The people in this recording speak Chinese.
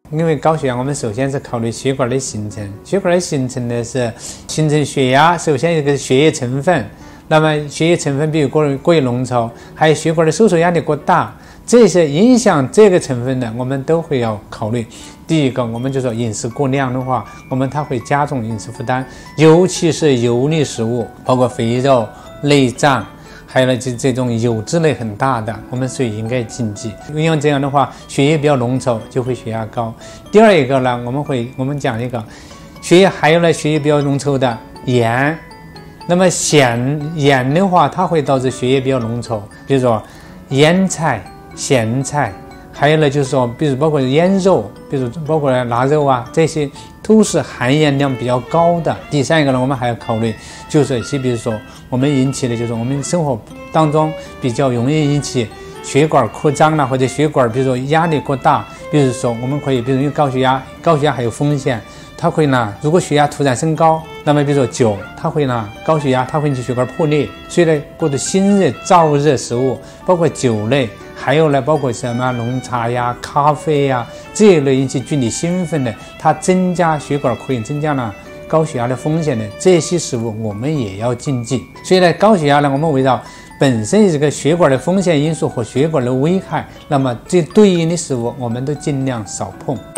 因为高血压，我们首先是考虑血管的形成。血管的形成呢是形成血压，首先有一个血液成分。那么血液成分比如过于浓稠，还有血管的收缩压力过大，这些影响这个成分呢，我们都会要考虑。第一个，我们就说饮食过量的话，它会加重饮食负担，尤其是油腻食物，包括肥肉、内脏。还有呢，就这种油脂类很大的，我们所以应该禁忌。因为这样的话，血液比较浓稠，就会血压高。第二一个呢，我们讲一个血液，还有呢，血液比较浓稠的盐。那么盐的话，它会导致血液比较浓稠，比如说腌菜、咸菜，还有呢就是说，比如包括腌肉，比如包括腊肉啊，这些都是含盐量比较高的。第三一个呢，我们还要考虑，就是比如说我们引起的，就是我们生活当中比较容易引起血管扩张啦，或者血管比如说压力过大，比如说我们可以，比如因为高血压还有风险，它会呢，如果血压突然升高，那么比如说酒，它会呢，高血压它会引起血管破裂，所以呢，过度辛热燥热食物，包括酒类，还有呢，包括什么浓茶呀、咖啡呀这一类引起具体兴奋的，它增加血管扩张，增加了高血压的风险的这些食物，我们也要禁忌。所以呢，高血压呢，我们围绕本身这个血管的风险因素和血管的危害，那么这对应的食物，我们都尽量少碰。